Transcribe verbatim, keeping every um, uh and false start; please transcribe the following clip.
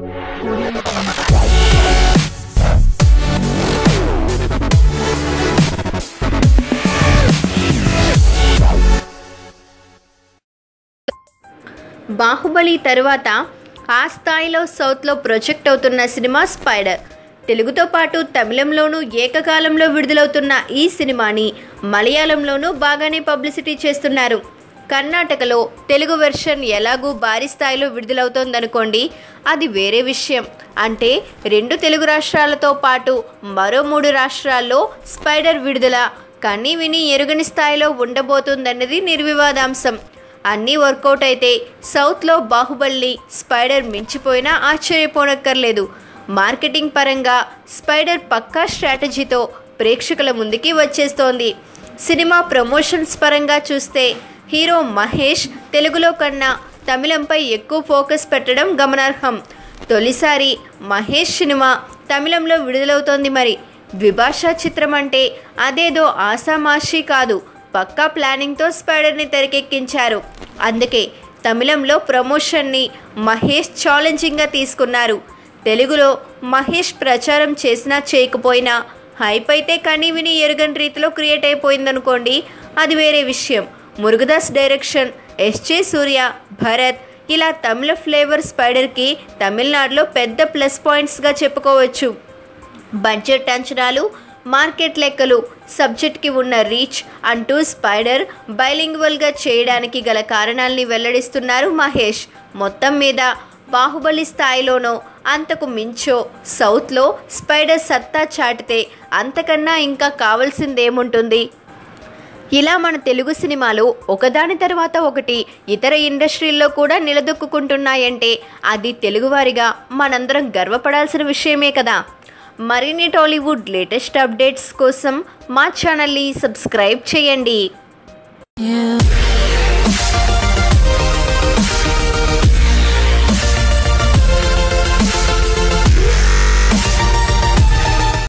బాహుబలి తరువాత ఆ స్థాయిలో సౌత్లో ప్రొజెక్ట్ అవుతున్న సినిమా స్పైడర్. తెలుగుతో పాటు తమిళంలోనూ ఏకకాలంలో విడుదలవుతున్న ఈ సినిమాని మలయాళంలోనూ బాగానే పబ్లిసిటీ చేస్తున్నారు. కర్ణాటకలో తెలుగు వెర్షన్ ఎలాగూ భారీ స్థాయిలో విడుదలవుతోందనుకోండి, అది వేరే విషయం. అంటే రెండు తెలుగు రాష్ట్రాలతో పాటు మరో మూడు రాష్ట్రాల్లో స్పైడర్ విడుదల కన్నీ విని ఎరుగని స్థాయిలో ఉండబోతుందన్నది నిర్వివాదాంశం. అన్నీ వర్కౌట్ అయితే సౌత్లో బాహుబలి స్పైడర్ మించిపోయినా ఆశ్చర్యపోనక్కర్లేదు. మార్కెటింగ్ పరంగా స్పైడర్ పక్కా స్ట్రాటజీతో ప్రేక్షకుల ముందుకి వచ్చేస్తోంది. సినిమా ప్రమోషన్స్ పరంగా చూస్తే హీరో మహేష్ తెలుగులో కన్నా తమిళంపై ఎక్కువ ఫోకస్ పెట్టడం గమనార్హం. తొలిసారి మహేష్ సినిమా తమిళంలో విడుదలవుతోంది. మరి ద్విభాషా చిత్రం అంటే అదేదో ఆషామాషీ కాదు, పక్కా ప్లానింగ్తో స్పైడర్ని తెరకెక్కించారు. అందుకే తమిళంలో ప్రమోషన్ని మహేష్ ఛాలెంజింగ్గా తీసుకున్నారు. తెలుగులో మహేష్ ప్రచారం చేసినా చేయకపోయినా హైప్ అయితే కనీ విని ఎరుగని రీతిలో క్రియేట్ అయిపోయిందనుకోండి, అది వేరే విషయం. మురుగదాస్ డైరెక్షన్, ఎస్జే సూర్య, భరత్ ఇలా తమిళ ఫ్లేవర్ స్పైడర్కి తమిళనాడులో పెద్ద ప్లస్ పాయింట్స్గా చెప్పుకోవచ్చు. బడ్జెట్ అంచనాలు, మార్కెట్ లెక్కలు, సబ్జెక్ట్కి ఉన్న రీచ్ అంటూ స్పైడర్ బైలింగ్వల్గా చేయడానికి గల కారణాలని వెల్లడిస్తున్నారు మహేష్. మొత్తం మీద బాహుబలి స్థాయిలోనో అంతకు మించో సౌత్లో స్పైడర్ సత్తా చాటితే అంతకన్నా ఇంకా కావాల్సిందేముంటుంది? ఇలా మన తెలుగు సినిమాలు ఒకదాని తర్వాత ఒకటి ఇతర ఇండస్ట్రీల్లో కూడా నిలదొక్కుంటున్నాయంటే అది తెలుగువారిగా మనందరం గర్వపడాల్సిన విషయమే కదా. మరిన్ని టాలీవుడ్ లేటెస్ట్ అప్డేట్స్ కోసం మా ఛానల్ని సబ్స్క్రైబ్ చేయండి.